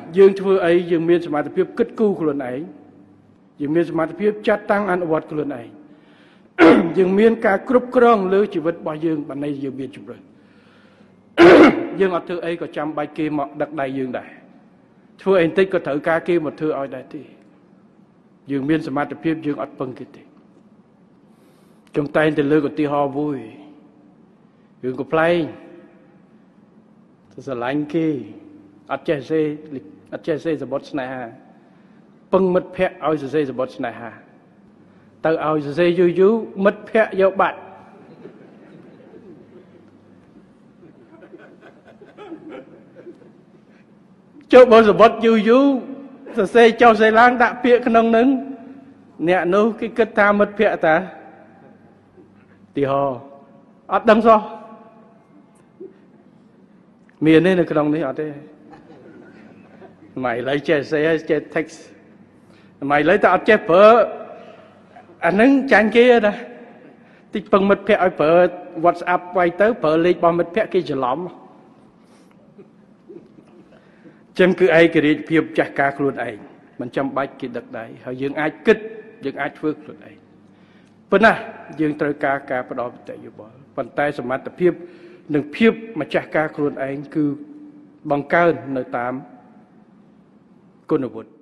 យើងធ្វើអីយើងមានសមត្ថភាពគិតគូរខ្លួនឯងយើងមានសមត្ថភាពចាត់តាំងអនុវត្តខ្លួនឯងយើងមានការគ្រប់គ្រងលើជីវិតរបស់យើងបានន័យយើងមានជំរឿនយើងអត់ធ្វើអីក៏ចាំបាច់គេមកដឹកដៃយើងដែរធ្វើអីបន្តិចក៏ត្រូវការគេមកធ្វើឲ្យដែរទេយើងមានសមត្ថភាពយើងអត់ពឹងគេទេចង់តែងតែលើកឧទាហរណ៍មួយយើងក៏ប្លែងទៅស្រឡាញ់គេអត់ចេះសេសម្បត្តិស្នេហាពឹងមិត្តភក្តិឲ្យសរសេរសម្បត្តិស្នេហាទៅឲ្យសរសេរយូរមិត្តភក្តិយកបាត់ចូលបើសម្បត្តិយូរសរសេរចុះសេឡើងដាក់ពាក្យក្នុងនឹងអ្នកនោះគេគិតថាមិត្តភក្តិតាទីហោអត់ដឹងសោះមានទេនៅក្នុងនេះអត់ទេម៉ៃឡើយចេះសេចេះ text ម៉ៃឡើយតែអត់ចេះប្រើអានឹងចាញ់គេណាតិចពឹងមិត្តភក្តិឲ្យប្រើ WhatsApp វាយទៅប្រើលេខរបស់មិត្តភក្តិគេច្រឡំចឹងគឺឯករាជ្យភាពចាស់ការខ្លួនឯងមិនចាំបាច់គេដឹកដៃហើយយើងអាចគិតយើងអាចធ្វើខ្លួនឯងប៉ុន្តែយើងត្រូវការផ្ដល់មតិយោបល់ប៉ុន្តែសមត្ថភាពនិងភាពម្ចាស់ការខ្លួនឯងគឺបង្កើននៅតាមគុណវុឌ្ឍិ